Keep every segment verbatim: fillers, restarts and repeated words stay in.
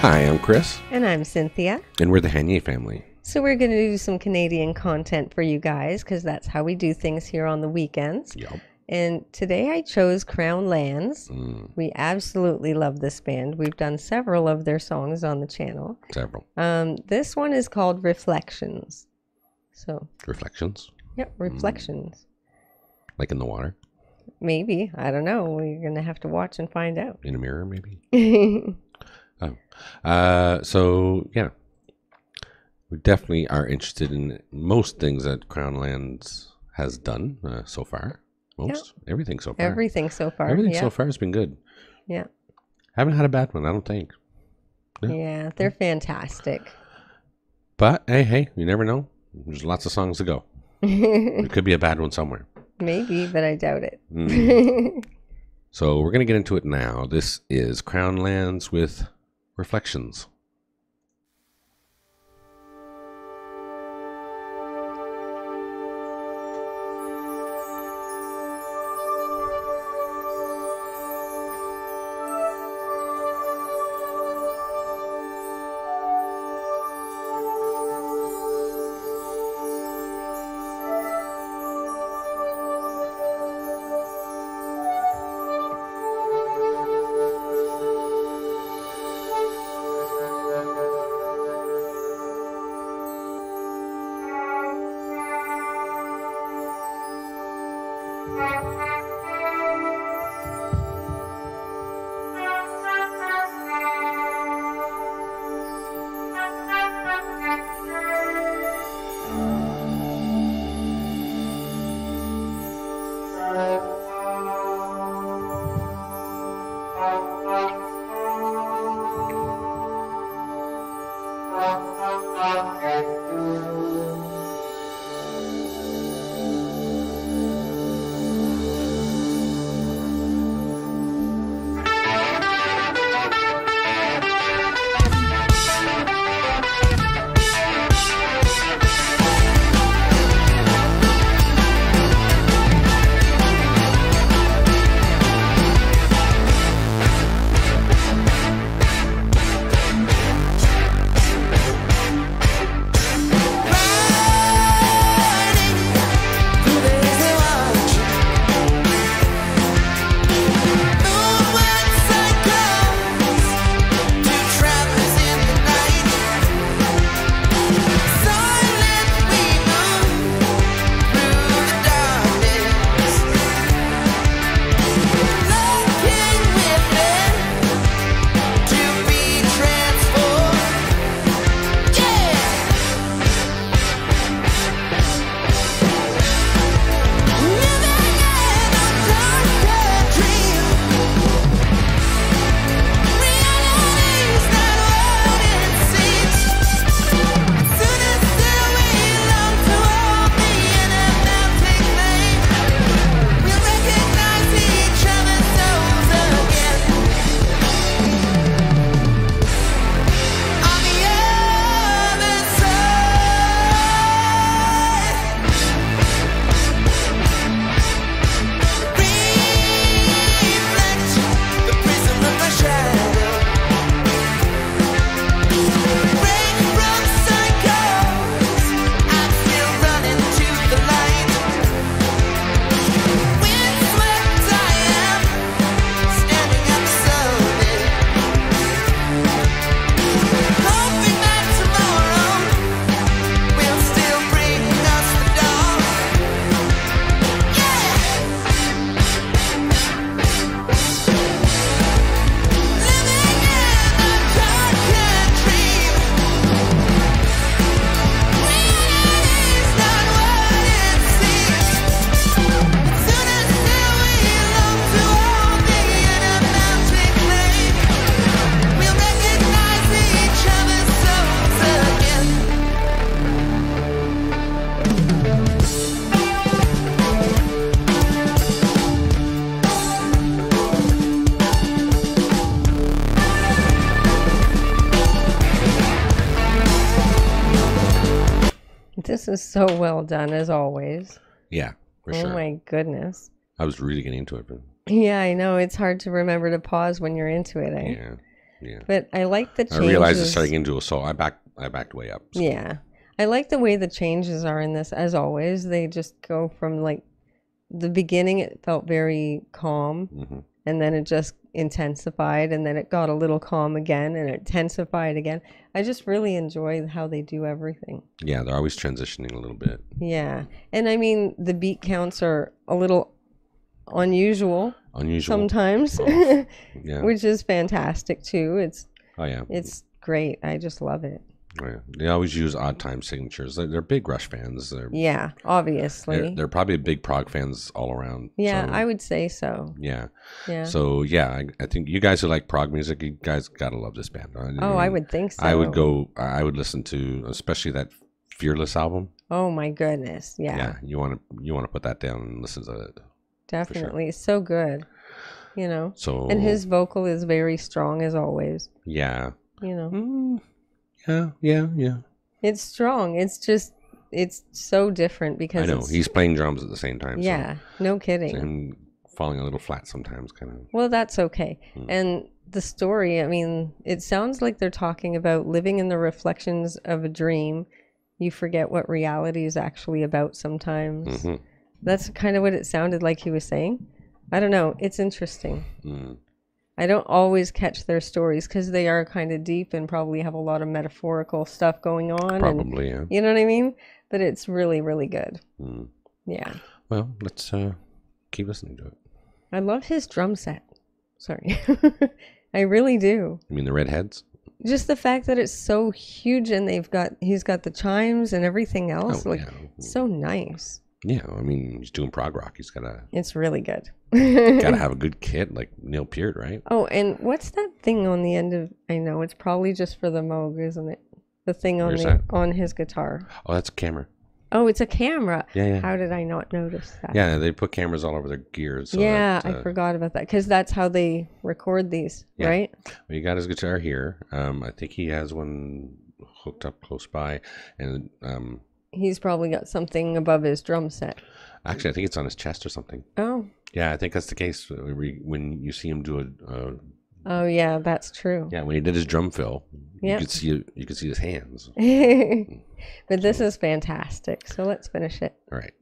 Hi, I'm Chris. And I'm Cynthia. And we're the Hanier family. So we're going to do some Canadian content for you guys because that's how we do things here on the weekends. Yep. And today I chose Crown Lands. Mm. We absolutely love this band. We've done several of their songs on the channel. Several. Um, this one is called Reflections. So. Reflections? Yep, Reflections. Mm. Like in the water? Maybe. I don't know. We're going to have to watch and find out. In a mirror, maybe? Oh, uh, so yeah, we definitely are interested in most things that Crown Lands has done uh, so far. Most yeah. everything so far. Everything so far. Everything yeah. so far has been good. Yeah. Haven't had a bad one, I don't think. No. Yeah, they're fantastic. But hey, hey, you never know. There's lots of songs to go. It could be a bad one somewhere. Maybe, but I doubt it. Mm. So we're gonna get into it now. This is Crown Lands with Reflections. This is so well done, as always. Yeah, for oh sure. Oh, my goodness. I was really getting into it. But... Yeah, I know. It's hard to remember to pause when you're into it. Eh? Yeah. Yeah. But I like the I changes. realized it's starting into a solo. I backed. I backed way up. So. Yeah. I like the way the changes are in this, as always. They just go from like the beginning, it felt very calm, Mm-hmm. and then it just intensified, and then it got a little calm again, and it intensified again. I just really enjoy how they do everything. Yeah, they're always transitioning a little bit. Yeah. And I mean, the beat counts are a little unusual, Unusual. sometimes, Oh, yeah. which is fantastic too. It's Oh yeah. it's great. I just love it. Oh, yeah. They always use odd time signatures. They're, they're big Rush fans. They're, Yeah, obviously. they're they're probably big prog fans all around. Yeah, so, I would say so. Yeah. Yeah. So yeah, I, I think you guys who like prog music, you guys gotta love this band. I Oh, I mean, would think so. I would go. I would listen to, especially that Fearless album. Oh my goodness. Yeah. Yeah, you want to you want to put that down and listen to it. Definitely. It's so good. You know. So And his vocal is very strong as always. yeah, You know. Mm, yeah, yeah, yeah. It's strong. It's just it's so different because I know it's, he's playing drums at the same time. yeah, no so, kidding. so him falling a little flat sometimes, kind of. Well, that's okay. Mm. And the story, I mean, it sounds like they're talking about living in the reflections of a dream. You forget what reality is actually about sometimes. Mm-hmm. That's kind of what it sounded like he was saying. I don't know. It's interesting. Mm. I don't always catch their stories because they are kind of deep and probably have a lot of metaphorical stuff going on. Probably, yeah. And, you know what I mean? But it's really, really good. Mm. Yeah. Well, let's uh, keep listening to it. I love his drum set. Sorry. I really do. You mean the Redheads? Just the fact that it's so huge and they've got, he's got the chimes and everything else. Oh, like, yeah. so nice. Yeah, I mean, he's doing prog rock. He's gotta It's really good. gotta have a good kit like Neil Peart, right? Oh, and what's that thing on the end of, I know, it's probably just for the Moog, isn't it? The thing on Where's the that? on his guitar. Oh, that's a camera. Oh, it's a camera. Yeah, yeah. How did I not notice that? Yeah, they put cameras all over their gears. So yeah, that, uh, I forgot about that because that's how they record these, Yeah. right? Well, you got his guitar here. Um, I think he has one hooked up close by, and um, He's probably got something above his drum set. actually, I think it's on his chest or something. Oh, Yeah, I think that's the case when you see him do a. a oh yeah, that's true. yeah, when he did his drum fill, you Yep. could see you could see his hands. But this is fantastic. So let's finish it. All right.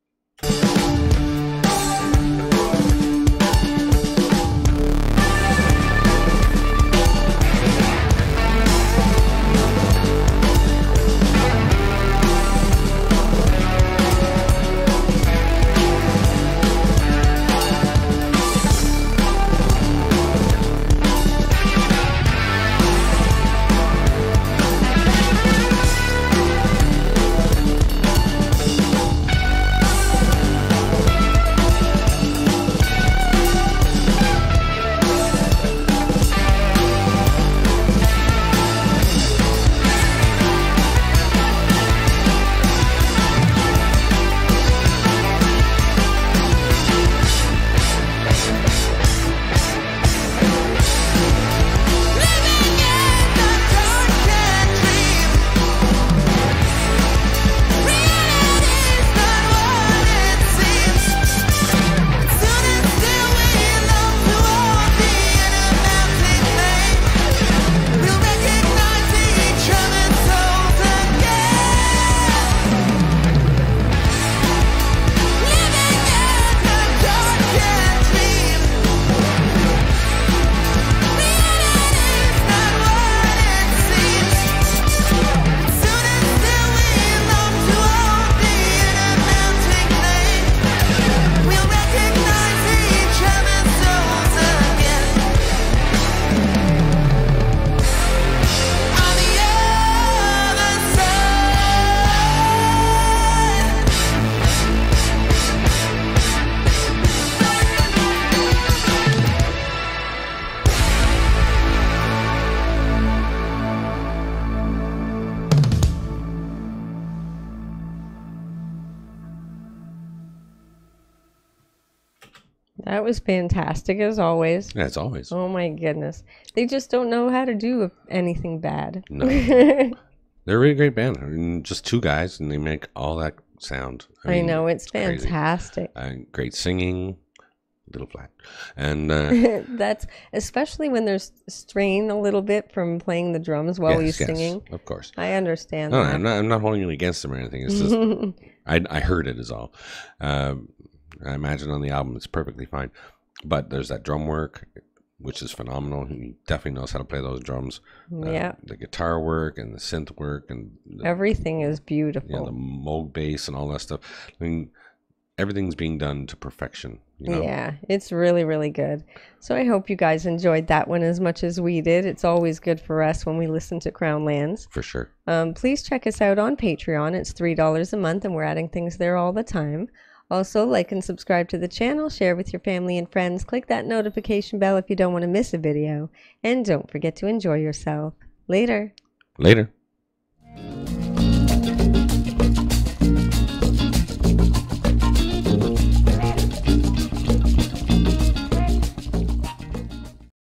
That was fantastic as always. Yeah, it's always. Oh my goodness. They just don't know how to do anything bad. No. They're a really great band. I mean, just two guys, and they make all that sound. I mean, know, it's crazy. fantastic. Uh, great singing. little flat. And uh, That's especially when there's strain a little bit from playing the drums while yes, he's yes, singing. of course. I understand No, that. I'm not. I'm not holding it against him or anything. It's just I, I heard it is all. Um, I imagine on the album it's perfectly fine, but there's that drum work, which is phenomenal. He definitely knows how to play those drums. Yeah, Uh, the guitar work and the synth work and the, everything is yeah, beautiful. the Moog bass and all that stuff. I mean, everything's being done to perfection. You know? Yeah, it's really, really good. So I hope you guys enjoyed that one as much as we did. It's always good for us when we listen to Crown Lands. For sure. Um, please check us out on Patreon. It's three dollars a month, and we're adding things there all the time. Also, like and subscribe to the channel, share with your family and friends, click that notification bell if you don't want to miss a video, and don't forget to enjoy yourself. Later. Later.